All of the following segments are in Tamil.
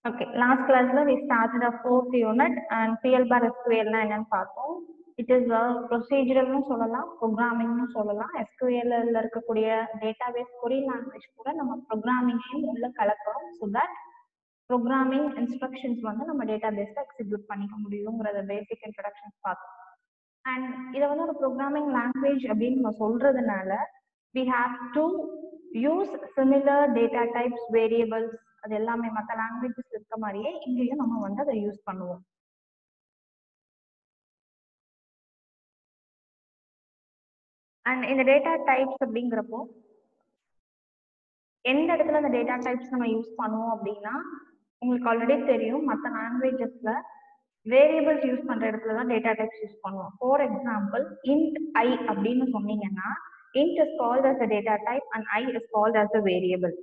Okay, last class we started a fourth unit and PL bar SQL na enna paathoம். It is a procedural nu sollalam, programming nu sollalam. SQL la irukkudiya database query language kuda nama programming ulla kalakrom so that programming instructions வந்து நம்ம database execute பண்ணிக்க முடியும்ங்கறத basic introductions பார்த்தோம். And இத வந்து ஒரு programming language அப்படினு நம்ம சொல்றதுனால we have to use similar data types, variables அது எல்லாமே மத்த languages இருக்க மாதிரியே இங்கேயும் நம்ம வந்து அதை யூஸ் பண்ணுவோம். And இந்த data types அப்படிங்கிறப்போ எந்த இடத்துல அந்த data types நம்ம யூஸ் பண்ணுவோம் அப்படின்னா உங்களுக்கு ஆல்ரெடி தெரியும் மற்ற லாங்குவேஜஸ்ல வேரியபிள்ஸ் யூஸ் பண்ற இடத்துல தான் டேட்டா டைப்ஸ் யூஸ் பண்ணுவோம். ஃபார் எக்ஸாம்பிள் int I அப்படின்னு சொன்னீங்கன்னா int is called as a data type and I is called as a variable.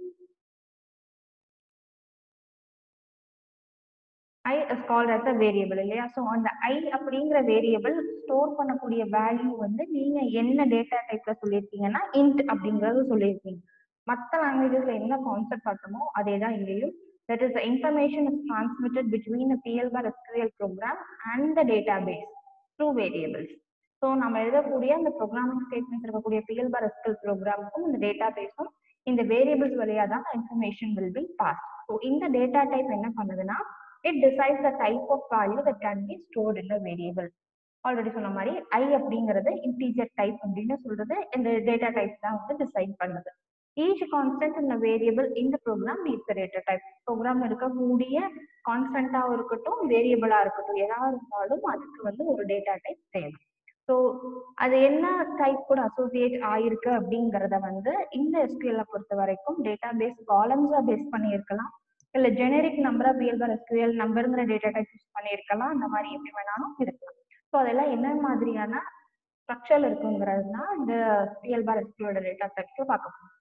I is called as a variable இல்லையா? ஸோ அந்த I அப்படிங்கிற வேரியபிள் ஸ்டோர் பண்ணக்கூடிய வேல்யூ வந்து நீங்க என்ன டேட்டா டைப்ல சொல்லியிருக்கீங்கன்னா int அப்படிங்கறது சொல்லியிருக்கீங்க. மற்ற லாங்குவேஜஸ்ல என்ன கான்செப்ட் பார்த்தோமோ அதே தான் இங்கேயும். That is the information is transmitted between a PL bar SQL program and the database through variables. So நம்ம எழுதக்கூடிய அந்த ப்ரோக்ராமிங் ஸ்டேட்மெண்ட்ஸ் இருக்கக்கூடிய PL bar SQL ப்ரோக்ராமுக்கும் இந்த டேட்டாபேஸும் இந்த வேரியபிள்ஸ் வழியா தான் information will be passed. So இந்த டேட்டா டைப் என்ன பண்ணுதுன்னா it decides the type of value that can be stored in the variable. Already சொன்ன மாதிரி I அப்படிங்கிறது integer type அப்படின்னு சொல்றது இந்த டேட்டா டைப் தான் வந்து டிசைட் பண்ணுது. Each constant in a variable in the program needs a data type. Program இருக்கக்கூடிய கான்ஸ்டன்டா இருக்கட்டும் வேரியபிளா இருக்கட்டும் ஏதாவது இருந்தாலும் அதுக்கு வந்து ஒரு டேட்டா டைப் தேவை. ஸோ அது என்ன டைப் கூட அசோசியேட் ஆயிருக்கு அப்படிங்கிறத வந்து இந்த SQL பொறுத்த வரைக்கும் டேட்டாபேஸ் காலம்ஸா பேஸ் பண்ணி இருக்கலாம், இல்ல ஜெனரிக் நம்பரா PL bar SQL நம்பருங்கிற டேட்டா டைப் யூஸ் பண்ணியிருக்கலாம், அந்த மாதிரி எப்படி வேணாலும் இருக்கலாம். ஸோ அதெல்லாம் என்ன மாதிரியான ஸ்ட்ரக்சர் இருக்குங்கிறது தான் இந்த PL bar SQL டேட்டா டைப்ல பார்க்க போறோம்.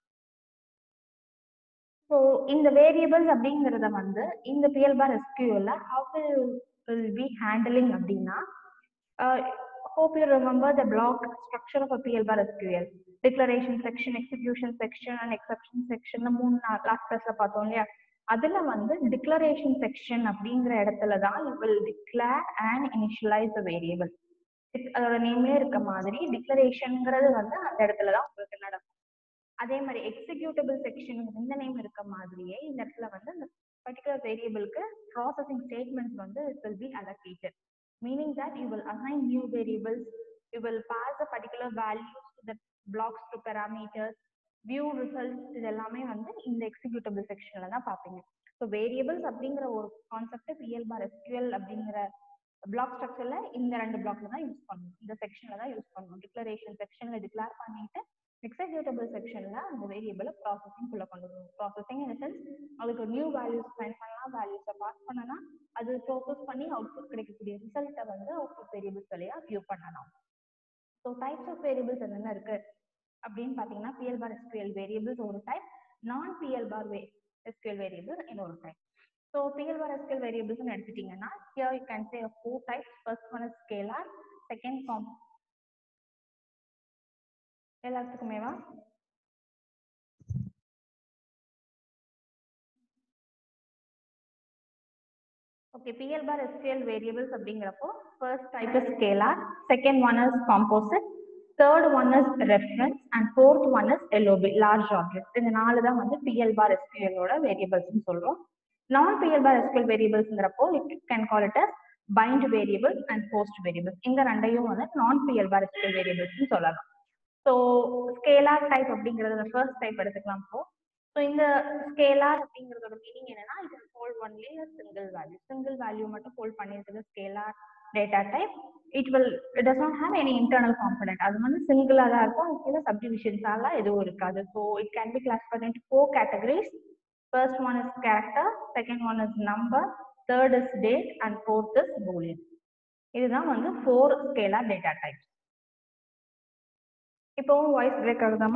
ஸோ இந்த வேரியபிள்ஸ் அப்படிங்கிறத வந்து இந்த PL bar SQL how will be handling அப்படின்னா hope you remember the block structure of a PL bar SQL. Declaration section, execution section and exception section மூணு லாஸ்ட் கிளாஸ்ல பார்த்தோம் இல்லையா? அதுல வந்து டிக்ளரேஷன் செக்ஷன் அப்படிங்கிற இடத்துல தான் you will declare and initialize the variable. அதோட நேம்லயே இருக்க மாதிரி டிக்ளரேஷன்ங்கிறது வந்து அந்த இடத்துல தான் உங்களுக்கு நடக்கும். அதே மாதிரி எக்ஸிக்யூட்டபிள் செக்ஷன் இந்த நேம் இருக்க மாதிரியே இந்த இடத்துல வந்து அந்த பர்டிகுலர் வேரியபிளுக்கு ப்ராசஸிங் ஸ்டேட்மெண்ட்ஸ் வந்து it will be allocated, meaning that you will assign new variables, you will pass a particular values to the blocks to parameters, view results இது எல்லாமே வந்து இந்த எக்ஸிக்யூட்டபிள் செக்ஷன்ல தான் பார்ப்பீங்க. ஸோ வேரியபிள்ஸ் அப்படிங்கிற ஒரு கான்செப்ட் PL bar SQL அப்படிங்கிற பிளாக் ஸ்ட்ரக்சர்ல இந்த ரெண்டு பிளாக்ல தான் யூஸ் பண்ணணும், இந்த செக்ஷன்ல தான் யூஸ் பண்ணணும். டிக்ளரேஷன் செக்ஷன்ல டிக்ளேர் பண்ணிட்டு எக்ஸிக்யூட்டபிள் செக்ஷன்ல அந்த வேரியபிளை ப்ராசஸிங் குள்ள கொண்டு வரணும். ப்ராசஸிங் இன் சென்ஸ் அதுக்கு நியூ வேல்யூஸ் ஃபைண்ட் பண்ணலாம், வேல்யூஸை பாஸ் பண்ணலாம், அது ப்ராசஸ் பண்ணி அவுட்புட் கிடைக்கக்கூடிய ரிசல்ட்டை வந்து அவுட்புட் வேரியபிள்ஸ் வழியா வியூ பண்ணலாம். ஸோ டைப்ஸ் ஆஃப் வேரியபிள்ஸ் என்னென்ன இருக்கு அப்படின்னு பார்த்தீங்கன்னா PL bar SQL வேரியபிள்ஸ் ஒரு டைப், நான் PL bar SQL வேரியபிள்ஸ் இன்னொரு டைப். So PL bar SQL variables எடுத்துட்டீங்கன்னா here you can say 4 types. First one is scalar, second எல்லாத்துக்குமேவா? Okay, PL bar SQL variables அப்படிங்கிறப்போ first type is scalar, second one is composite, third one is reference and fourth one is LOB, large object. இந்த நாலு தான் வந்து PL bar SQL ஓட variables னு சொல்றோம். Non PL bar SQL variablesங்கிறப்போ you can call it as bind variables and post variables. இந்த ரெண்டையும் வந்து non PL bar SQL variables னு சொல்லலாம். ஸோ ஸ்கேலார் டைப் அப்படிங்கிறத ஃபர்ஸ்ட் டைப் எடுத்துக்கலாம். ஸோ இந்த ஸ்கேலார் அப்படிங்கிறதோட மீனிங் என்னன்னா இது ஹோல்ட் ஒன்லி சிங்கிள் வேல்யூ மட்டும் ஹோல்ட் பண்ணியிருக்கிறது scalar data type. It does not have any internal component. அது வந்து சிங்கிளா தான் இருக்கும், அதுக்குள்ள சப்டிவிஷன்ஸாலாம் எதுவும் இருக்காது. So it can be classified into 4 categories. First one is character, second one is number, third is date and fourth is boolean. இதுதான் வந்து 4 ஸ்கேலார் டேட்டா டைப்ஸ். இப்போ வாய்ஸ் பிரேக் ஆகுதாமா?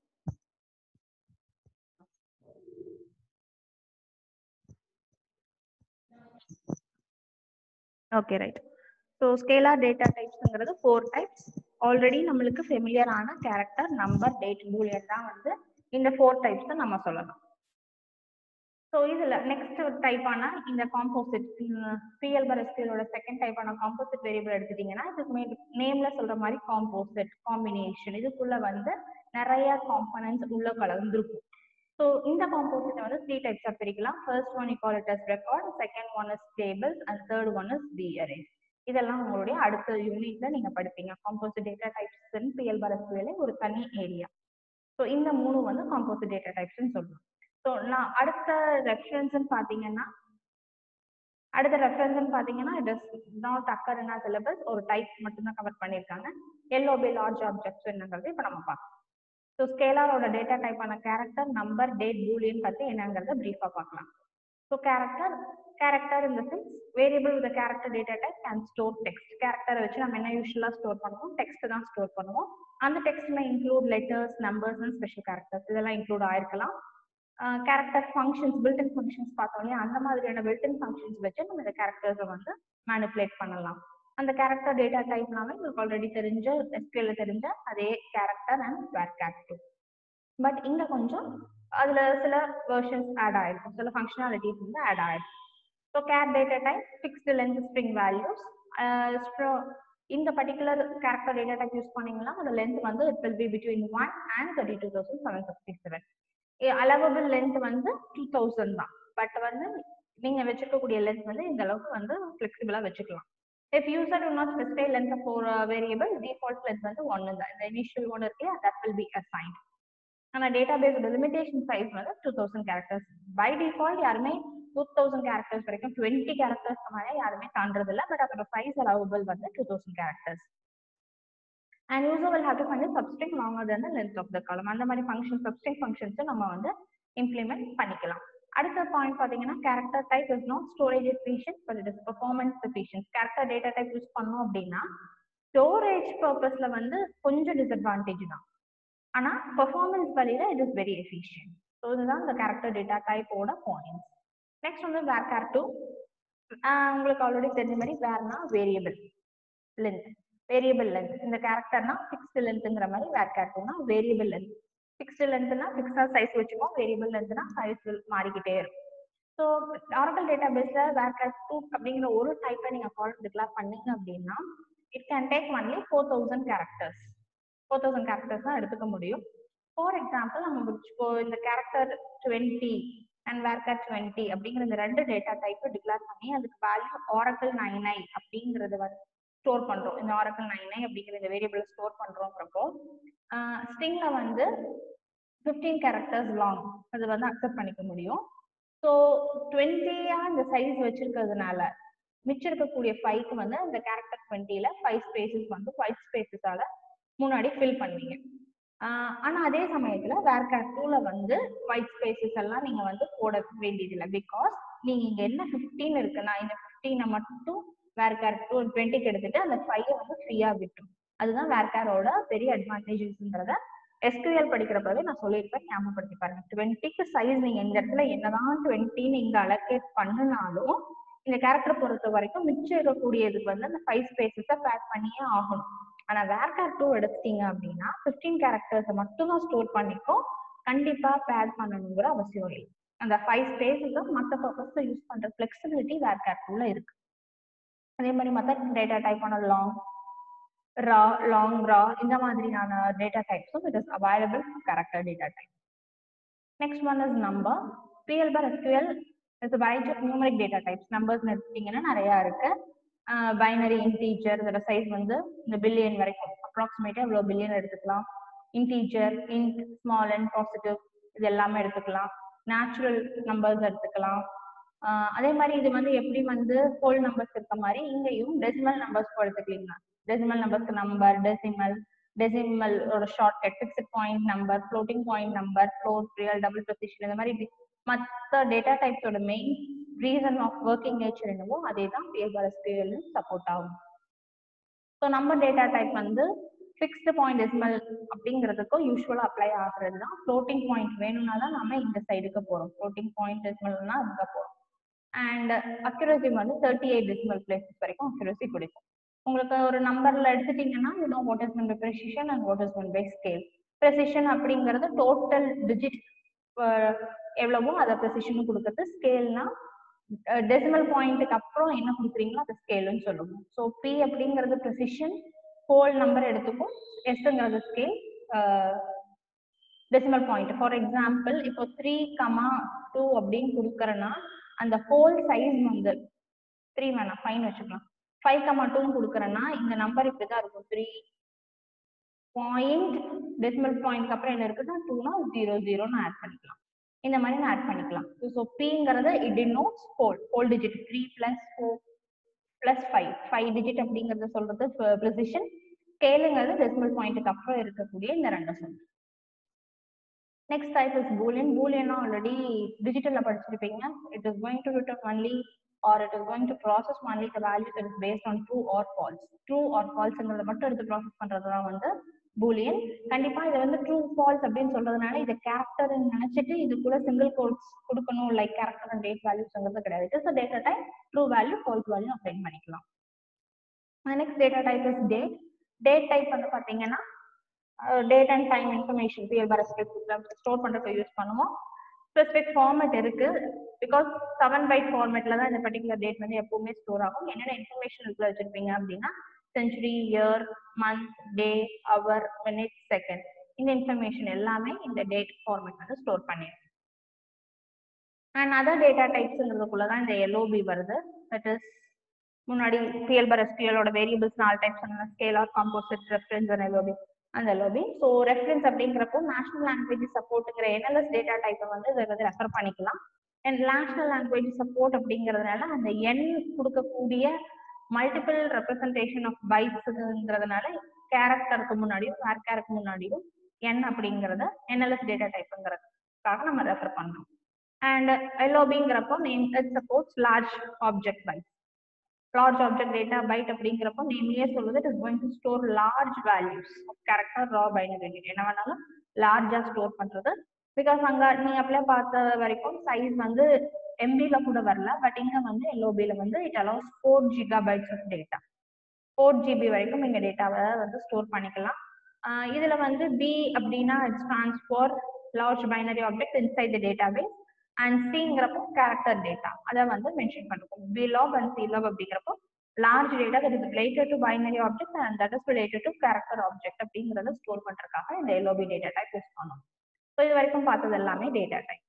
Okay right. So scalar data டைப்ஸ்ங்கிறது 4 டைப்ஸ். ஆல்ரெடி நம்மளுக்கு ஃபெமிலியர் ஆன கேரக்டர், நம்பர், டேட், பூலியன் தான் வந்து இந்த 4 டைப்ஸ் நம்ம சொல்லலாம். ஸோ இதில் நெக்ஸ்ட் டைப்பான இந்த காம்போசிட் பிஎல் பார் எஸ்கியூஎலோட செகண்ட் டைப்பான காம்போசிட் வேரியபிள் எடுத்துட்டீங்கன்னா இதுக்கு நேம்ல சொல்ற மாதிரி காம்போசிட் காம்பினேஷன் இதுக்குள்ள வந்து நிறைய காம்பனன்ட்ஸ் உள்ள கலந்துருக்கும். ஸோ இந்த காம்போசிட் வந்து 3 டைப்ஸாக பிரிக்கலாம். First one you call it as record, second one is tables and third one is the arrays. இதெல்லாம் உங்களுடைய அடுத்த யூனிட்ல நீங்க படிப்பீங்க. Composite data types PL bar SQL ஒரு தனி ஏரியா. ஸோ இந்த 3 வந்து காம்போசிட் டேட்டா டைப்ஸ்ன்னு சொல்லுவோம். ஸோ நான் அடுத்த ரெஃபரன்ஸ்ன்னு பார்த்தீங்கன்னா it is not occur in syllabus, ஒரு டைப் மட்டும்தான் கவர் பண்ணியிருக்காங்க. எல்ஓபி லார்ஜ் ஆப்ஜெக்ட்ஸ் என்னங்கிறது இப்போ நம்ம பார்க்கலாம். ஸோ ஸ்கேலாரோட டேட்டா டைப்பான கேரக்டர், நம்பர், டேட், பூலியன் பற்றி என்னங்கிறத ப்ரீஃபாக பார்க்கலாம். ஸோ கேரக்டர் இந்த sense variable with character data type can store text. கேரக்டரை வச்சு நம்ம என்ன யூஸ்வலாக ஸ்டோர் பண்ணுவோம், டெக்ஸ்ட் தான் ஸ்டோர் பண்ணுவோம். அந்த டெக்ஸ்ட்ல include letters, numbers and special characters இதெல்லாம் இன்க்ளூட் ஆயிருக்கலாம். கேரக்டர் ஃபங்க்ஷன்ஸ், பில்டின் ஃபங்க்ஷன்ஸ் பார்த்தோன்னே அந்த மாதிரியான பில்டின் ஃபங்க்ஷன்ஸ் வச்சு நம்ம இந்த கேரக்டர்ஸை வந்து மேனிப்புலேட் பண்ணலாம். அந்த கேரக்டர் டேட்டா டைப்னாவே உங்களுக்கு ஆல்ரெடி தெரிஞ்ச எஸ்கியூஎல்ல தெரிஞ்ச அதே கேரக்டர் அண்ட் வேர்கேட். பட் இங்க கொஞ்சம் அதுல சில வெர்ஷன்ஸ் ஆட் ஆயிருக்கும், சில ஃபங்க்ஷனாலிட்டிஸ் வந்து ஆட் ஆயிருக்கும். So char data type fixed length string values. இந்த particular character data type use பண்ணீங்கன்னா அந்த லென்த் வந்து it will be between 1 and 32,757. Allowable length வந்து 2000 தான். பட் வந்து நீங்க வச்சுக்கக்கூடிய லென்த் வந்து இந்த அளவுக்கு வந்து ஃபிளெக்சிபிளா வச்சுக்கலாம். If user do not specify length for a variable, default length வந்து 1 தான். இந்த initial one இருக்கு, that will be assigned. ஆனா database limitation size வந்து 2000 characters. By default யாருமே 2000 characters வரைக்கும் 20 characters மேலே யாருமே தாண்டறது இல்ல. பட் அதோட size allowable வந்து 2000 characters. And user will have to find a substring longer than the length of the column. அந்த மாதிரி ஃபங்க்ஷன் substring functions நம்ம வந்து implement பண்ணிக்கலாம். அடுத்த பாயிண்ட் பாத்தீங்கன்னா character type is not storage efficient but it is performance efficient. Character data type use பண்ணோம் அப்படின்னா ஸ்டோரேஜ் பர்பஸ்ல வந்து கொஞ்சம் டிஸ்அட்வான்டேஜ் தான், ஆனா பெர்ஃபார்மன்ஸ் வழியில it is very efficient. So இதுதான் இந்த கேரக்டர் டேட்டா டைப்போட பாயிண்ட்ஸ். நெக்ஸ்ட் வந்து வேர்கேர் 2. உங்களுக்கு ஆல்ரெடி தெரிஞ்ச மாதிரி வேர்னா வேரியபிள் லென்த். இந்த கேரக்டர்னா ஃபிக்ஸ்டு லென்த்ங்கிற மாதிரி வேர்கேர் 2னா வேரியபிள் லென்த். ஃபிக்ஸ்டு லென்த்னா ஃபிக்ஸா சைஸ் வச்சுக்கோம், வேரியபிள் லென்த்னா சைஸ் மாறிக்கிட்டே இருக்கும். ஸோ ஆரக்கிள் டேட்டாபேஸ்ல வேர்கேர் 2 அப்படிங்கிற ஒரு டைப்பை நீங்க கால் டிக்ளேர் பண்ணீங்க அப்படின்னா it can take only 4000 characters. 4000 characters தான் எடுத்துக்க முடியும். ஃபார் எக்ஸாம்பிள் நம்ம இந்த கேரக்டர் 20 அண்ட் வேர்கேர் 20 அப்படிங்கிற இந்த ரெண்டு டேட்டா டைப்பை டிக்ளேர் பண்ணி அதுக்கு வேல்யூ ஆரக்கிள் 99 அப்படிங்கறது வந்து ஸ்டோர் பண்றோம். இந்த ஆரக்கிள் 99 அப்படிங்கிற இந்த வேரியபிள் ஸ்டோர் பண்றோங்கிறப்போ ஸ்ட்ரிங்ல வந்து 15 கேரக்டர்ஸ் லாங் அது வந்து அக்செப்ட் பண்ணிக்க முடியும். ஸோ 20 இந்த சைஸ் வச்சிருக்கிறதுனால மிச்சம் இருக்கக்கூடிய 5க்கு வந்து அந்த கேரக்டர் 20ல 5 ஸ்பேசஸ் வந்து ஒயிட் ஸ்பேசஸால முன்னாடி ஃபில் பண்ணுவீங்க. ஆனா அதே சமயத்துல வேர்கேர் 2ல வந்து ஒயிட் ஸ்பேசஸ் எல்லாம் நீங்க வந்து போட வேண்டியதில்லை. பிகாஸ் நீங்க இங்க என்ன 15 இருக்குன்னா இந்த 15 மட்டும் வேர்கேர் 20க்கு எடுத்துட்டு அந்த 5 வந்து ஃப்ரீயா விட்டுரும். அதுதான் வேர்கேரோட பெரிய அட்வான்டேஜஸ்ன்றத எஸ்கியூஎல் படிக்கிறப்பவே நான் சொல்லியிருப்பேன், ஞாபகப்படுத்தி பாருங்க. 20க்கு சைஸ் நீங்க இந்த இடத்துல என்னதான் 20 இங்க அலோகேட் பண்ணினாலும் இந்த கேரக்டர் பொறுத்த வரைக்கும் மிச்சம் இருக்கக்கூடியதுக்கு வந்து அந்த 5 ஸ்பேசஸை பேக் பண்ணியே ஆகணும். ஆனா வேர்கேர் 2 எடுத்துட்டீங்க அப்படின்னா 15 கேரக்டர்ஸை மட்டும் தான் ஸ்டோர் பண்ணிக்கும், கண்டிப்பா பேக் பண்ணணுங்கிற அவசியம் இல்லை. அந்த 5 ஸ்பேசஸை மற்ற பர்பஸ்க்கு யூஸ் பண்ற ஃபிளெக்சிபிலிட்டி வேர்கேர் 2ல இருக்கு. அதே மாதிரி மற்ற டேட்டா டைப்பான லாங் ரா இந்த மாதிரியான டேட்டா டைப்ஸும் it is available for character data type. Next one is number. PL bar SQL is a variety of numeric data types. Numbers எடுத்துட்டீங்கன்னா நிறைய இருக்கு. பைனரி, இன்டீஜர், இதோட சைஸ் வந்து இந்த பில்லியன் வரைக்கும் அப்ராக்சிமேட்டா இவ்வளோ பில்லியன் எடுத்துக்கலாம். Integer, int, small and positive இது எல்லாமே எடுத்துக்கலாம். நேச்சுரல் நம்பர்ஸ் எடுத்துக்கலாம். அதே மாதிரி இது வந்து எப்படி வந்து ஹோல் நம்பர்ஸ் இருக்க மாதிரி இங்கேயும் டெசிமல் நம்பர்ஸ் எடுத்துக்கலீங்க. டெசிமல் நம்பர்ஸ்க்கு நம்பர், டெசிமல் ஒரு shortcut, fixed point number, floating point number, float, real, double precision இந்த மாதிரி மற்ற டேட்டா டைப்ஸோட main reason of working nature என்னவோ அதே தான் பிஎல் பார் எஸ்கியூஎல் சப்போர்ட் ஆகும். ஸோ நம்பர் டேட்டா டைப் வந்து ஃபிக்ஸ்டு பாயிண்ட் டெசிமல் அப்படிங்கிறதுக்கும் யூஸ்வலாக அப்ளை ஆகுறது தான். ஃப்ளோட்டிங் பாயிண்ட் வேணும்னா தான் நம்ம இந்த சைடுக்கு போகிறோம். ஃப்ளோட்டிங் பாயிண்ட் டெசிமல்னா அங்கே போகிறோம். அண்ட் அக்யூரசி வந்து 38 டெசிமல் பிளேசஸ் வரைக்கும் அக்யூரசி கொடுக்கும். உங்களுக்கு ஒரு நம்பர்ல எடுத்துட்டீங்கன்னா you know what is mean by precision and what is mean by scale. Precision அப்படிங்கிறது டோட்டல் டிஜிட் எவ்வளவோ அதை ப்ரெசிஷன் கொடுக்குறது. ஸ்கேல்னா டெசிமல் பாயிண்ட்டுக்கு அப்புறம் என்ன கொடுக்குறீங்களோ அது ஸ்கேல்னு சொல்லுவோம். ஸோ பி அப்படிங்கிறது ப்ரெசிஷன், ஹோல் நம்பர் எடுத்துக்கும், எஸ்ங்கிறது scale, decimal point. For example இப்போ 3,2 அப்படின்னு கொடுக்குறேன்னா அந்த ஹோல் சைஸ் வந்து 3 வேணாம் 5 வச்சுக்கலாம். 5,2 கொடுக்குறேன்னா இந்த நம்பர் இப்படிதான் இருக்கும். 3 பாயிண்ட் டெசிமல் பாயிண்ட் அப்புறம் என்ன இருக்குன்னா 2னா 00 ஆட் பண்ணிக்கலாம். இந்த மாதிரி நான் ஆட் பண்ணிக்கலாம். ஸோ பிங்கிறது it denotes whole digit 3 + 4 + 5 digit அப்படிங்கறத சொல்றது ப்ரெசிஷன். ஸ்கேலுங்கிறது டெசிமல் பாயிண்ட்டுக்கு அப்புறம் இருக்கக்கூடிய இந்த ரெண்டு சொல். Next type is Boolean. பூலியனா ஆல்ரெடி டிஜிட்டல்ல படிச்சிருப்பீங்க. It is going to return only or it is going to process only the value that is based on true or false. True or falseங்கிறத மட்டும் எடுத்து ப்ராசஸ் பண்றதுதான் வந்து பூலியன். கண்டிப்பா இதை வந்து ட்ரூ ஃபால்ஸ் அப்படின்னு சொல்றதுனால இதை கேரக்டர் நினைச்சிட்டு இதுக்குள்ள சிங்கிள் கோட்ஸ் கொடுக்கணும் லைக் கேரக்டர் அண்ட் டேட் வேல்யூஸ்ங்கிறது கிடையாது. It is data type, true value false value அப்ளைன் பண்ணிக்கலாம். Next data type is date. Date type வந்து பாத்தீங்கன்னா date and time information PLBAR store பண்றதுக்கு யூஸ் பண்ணுவோம். ஸ்பெசிபிக் ஃபார்மேட் இருக்கு. பிகாஸ் 7 byte ஃபார்மேட்ல தான் இந்த பர்டிகுலர் டேட் வந்து எப்பவுமே ஸ்டோர் ஆகும். என்னென்ன இன்ஃபர்மேஷன் இதுக்குள்ள வச்சிருப்பீங்க அப்படின்னா century, year, month, day, hour, minute, second, இந்த இன்ஃபர்மேஷன் எல்லாமே இந்த டேட் ஃபார்மேட் வந்து ஸ்டோர் பண்ணிடும். அண்ட் அதர் டேட்டா டைப்ஸ்ங்கிறதுக்குள்ளதான் இந்த LOB வருது. தட் இஸ் முன்னாடி PLBAR SQL வேரியபிள்ஸ் 4 டைப்ஸ் சொன்ன scalar, composite, reference and LOB. அந்த LOB. ஸோ ரெஃபரன்ஸ் அப்படிங்கிறப்போ நேஷனல் லாங்குவேஜ் சப்போர்ட்டுங்கிற NLS டேட்டா டைப்பை வந்து இதை வந்து ரெஃபர் பண்ணிக்கலாம். அண்ட் நேஷனல் லாங்குவேஜ் சப்போர்ட் அப்படிங்கிறதுனால அந்த எண் கொடுக்கக்கூடிய மல்டிபிள் ரெப்ரசன்டேஷன் ஆஃப் பைட்ஸ்ங்கிறதுனால கேரக்டருக்கு முன்னாடியும் வேர் கேருக்கு முன்னாடியும் என் அப்படிங்கிறத NLS டேட்டா டைப்புங்கிறதுக்காக நம்ம ரெஃபர் பண்ணோம். அண்ட் LOBங்கிறப்போ name it supports large object bytes. Large object data byte அப்படிங்கிறப்போ நேம்லயே சொல்லுது it is going to store large values of character, raw, binary data என்ன வேணாலும் லார்ஜா ஸ்டோர் பண்றது. பிகாஸ் அங்க நீங்க அப்படியே பார்த்த வரைக்கும் சைஸ் வந்து MBல கூட வரல. பட் இங்க வந்து LOBல வந்து it allows 4 GB of data. 4 GB வரைக்கும் நீங்க டேட்டாவை வந்து ஸ்டோர் பண்ணிக்கலாம். இதுல வந்து B அப்படின்னா it stands for large binary object inside the database. And சிங்கிறப்போ கேரக்டர் டேட்டா அதை வந்து மென்ஷன் பண்ணுவோம். BLOB அண்ட் CLOB அப்படிங்கிறப்போ large data that is related to binary object and that is related to character object அப்படிங்கிறத ஸ்டோர் பண்றதுக்காக இந்த LOB டேட்டா டைப் யூஸ் பண்ணுவோம். ஸோ இது வரைக்கும் பார்த்தது எல்லாமே டேட்டா டைப்.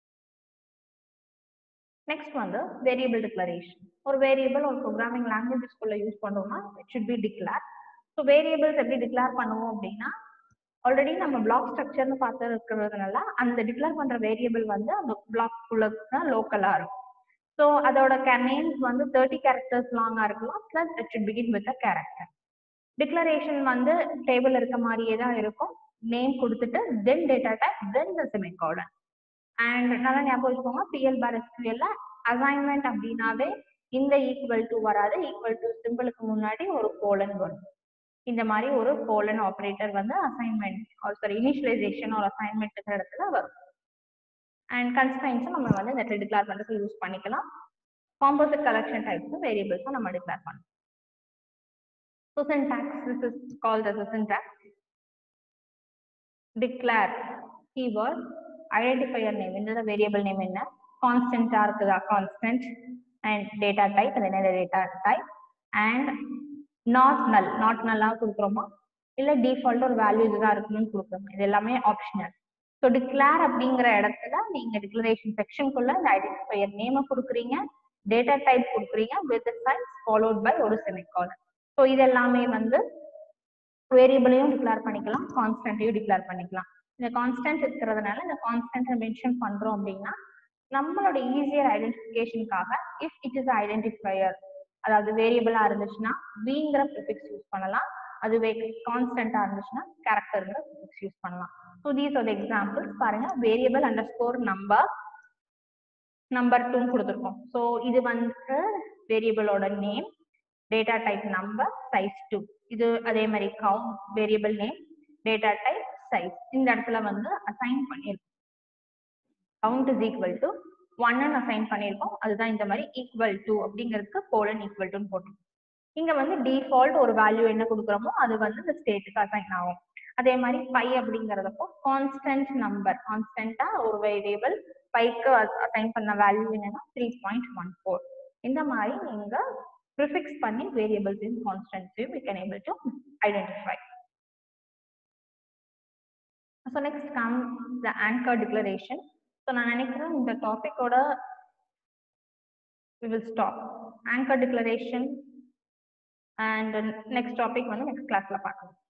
நெக்ஸ்ட் வந்து வேரியபிள் டிக்ளரேஷன். ஒரு வேரியபிள் ஒரு ப்ரோக்ராமிங் லாங்குவேஜஸ்குள்ள யூஸ் பண்ணோம்னா it should B declare. So variables எப்படி டிக்ளேர் பண்ணுவோம் அப்படின்னா ஆல்ரெடி நம்ம பிளாக் ஸ்ட்ரக்சர்னு பார்த்து இருக்கிறதுனால அந்த டிக்ளேர் பண்ற வேரியபிள் வந்து அந்த பிளாக் குள்ள லோக்கலா இருக்கும். ஸோ அதோட நேம்ஸ் வந்து 30 கேரக்டர்ஸ் லாங்கா இருக்கலாம். Plus it should begin with a character. Declaration வந்து டேபிள் இருக்க மாதிரியே தான் இருக்கும். நேம் கொடுத்துட்டு then data type then the semicolon. And நல்லா ஞாபகம் வச்சுக்கோங்க PLBAR SQLல அசைன்மெண்ட் அப்படின்னாவே இந்த ஈக்குவல் டு வராது. ஈக்குவல் டு சிம்பிளுக்கு முன்னாடி ஒரு கோலன் வரும். இந்த மாதிரி ஒரு கோலன் ஆபரேட்டர் வந்து அசைன்மெண்ட் இனிஷியலைசேஷன் ஒரு அசைன்மெண்ட் இடத்துல வரும். அண்ட் கன்ஸ்ட்ரைன்ட்ஸும் நம்ம வந்து இந்த டிக்ளேர் பண்றதுக்கு யூஸ் பண்ணிக்கலாம். காம்போசிட் கலெக்ஷன் டைப்ஸும் வேரியபிள்ஸும் நம்ம டிக்ளேர் பண்ணலாம். So syntax, this is called as a syntax. Declare keyword, identifier name, இந்த வேரியபிள் நேம் என்ன, கான்ஸ்டன்டா இருக்குதா கான்ஸ்டன்ட், அண்ட் டேட்டா டைப் அது என்ன டேட்டா டைப், அண்ட் நாட் நல்லா கொடுக்குறோமா இல்ல டிஃபால்ட் ஒரு வேல்யூ இதுதான் இருக்கணும்னு கொடுக்குறோம். இது எல்லாமே ஆப்ஷனல். ஸோ டிக்ளேர் அப்படிங்கிற இடத்துல நீங்க டிக்ளரேஷன் செக்ஷனுக்குள்ள இந்த ஐடென்டிஃபையர் நேமை கொடுக்குறீங்க, டேட்டா டைப் கொடுக்குறீங்க வித் சைன்ஸ் ஃபாலோட் பை ஒரு செமிகோலன். ஸோ இது எல்லாமே வந்து வேரியபிளையும் டிக்ளேர் பண்ணிக்கலாம், கான்ஸ்டன்ட்டையும் டிக்ளேர் பண்ணிக்கலாம். இந்த கான்ஸ்டன்ட் இருக்கிறதுனால இந்த கான்ஸ்டன்ட் மென்ஷன் பண்றோம் அப்படின்னா நம்மளோட ஈஸியர் ஐடென்டிஃபிகேஷனுக்காக இஃப் இட் இஸ் ஐடென்டிஃபையர் அதாவது வேரியபிளா இருந்துச்சுன்னா விங்கிற ப்ரிஃபிக்ஸ் யூஸ் பண்ணலாம். அதுவே கான்ஸ்டன்டா இருந்துச்சுன்னா கேரக்டர்ங்கிற ப்ரிஃபிக்ஸ் யூஸ் பண்ணலாம். So these are examples. பாருங்க, வேரியபிள் அண்டர்ஸ்கோர் நம்பர் 2 கொடுத்துருக்கோம். ஸோ இது வந்து வேரியபிளோட name, data type number, size 2. இது அதே மாதிரி count variable name, data type, size. இந்த இடத்துல வந்து அசைன் பண்ணியிருக்கோம். Count is equal to 1 assign பண்ணியிருக்கோம். அதுதான் இந்த மாதிரி ஈக்குவல் டு அப்படிங்கிறதுக்கு கோலன் ஈக்குவல் டுன்னு போட்டோம். இங்க வந்து டிஃபால்ட் ஒரு வேல்யூ என்ன கொடுக்குறோமோ அது வந்து இந்த ஸ்டேட்டுக்கு அசைன் ஆகும். அதே மாதிரி பை அப்படிங்கிறதப்போ கான்ஸ்டன்ட் நம்பர், கான்ஸ்டன்டா ஒரு வேரியபிள் பைக்கு அசைன் பண்ண வேல்யூ என்னன்னா 3.14. இந்த மாதிரி நீங்க ப்ரிஃபிக்ஸ் பண்ணி வேரியபிள்ஸ் இன் கான்ஸ்டன்ட்ஸையும் we can able to identify. So next comes the anchor declaration. So நான் நினைக்கிறேன் இந்த டாபிக்கோட we will stop. Anchor declaration and next topic வந்து next classல பார்க்கலாம்.